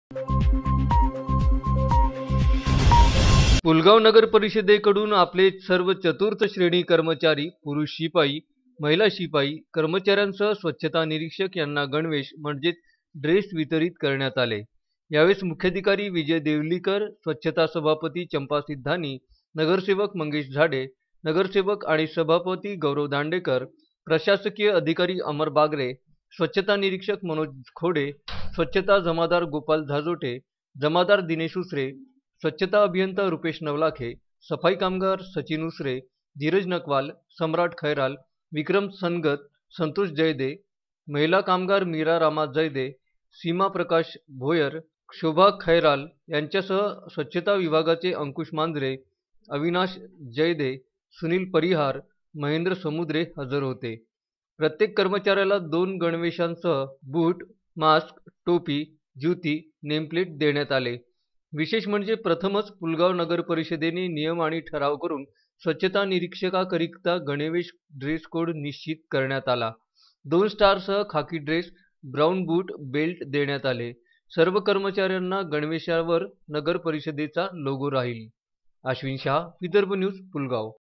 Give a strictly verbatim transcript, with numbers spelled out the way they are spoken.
पुलगाव नगर परिषदेकडून आपले सर्व चतुर्थ श्रेणी कर्मचारी, पुरुष शिपाई, महिला शिपाई, कर्मचाऱ्यांसह स्वच्छता निरीक्षक यांना गणवेश म्हणजेच ड्रेस वितरित करण्यात आले। यावेळी मुख्याधिकारी विजय देवलीकर, स्वच्छता सभापती चंपा सिद्धानी, नगरसेवक मंगेश झाडे, नगरसेवक आणि सभापती गौरव दांडेकर, प्रशासकीय अधिकारी अमर बागरे, स्वच्छता निरीक्षक मनोज खोडे, स्वच्छता जमादार गोपाल झाजोटे, जमादार दिनेश उसरे, स्वच्छता अभियंता रुपेश नवलाखे, सफाई कामगार सचिन उसरे, धीरज नकवाल, सम्राट खैराल, विक्रम सनगत, संतोष जयदे, महिला कामगार मीरा रामा जयदे, सीमा प्रकाश भोयर, शोभा खैराल यांच्यासह स्वच्छता विभागाचे अंकुश मांजरे, अविनाश जयदे, सुनील परिहार, महेंद्र समुद्रे हजर होते। प्रत्येक कर्मचाऱ्याला दोन गणवेशांसह बूट, मास्क, टोपी, ज्युती, नेमप्लेट देण्यात आले। विशेष म्हणजे प्रथमच पुलगाव नगर परिषदेने नियम आणि ठराव करून स्वच्छता निरीक्षकाकरिता गणवेश ड्रेस कोड निश्चित करण्यात आला। दोन स्टारसह खाकी ड्रेस, ब्राउन बूट, बेल्ट देण्यात आले। सर्व कर्मचाऱ्यांना गणवेशावर नगर परिषदेचा लोगो राहील। अश्विन शाह, विदर्भ न्यूज, पुलगाव।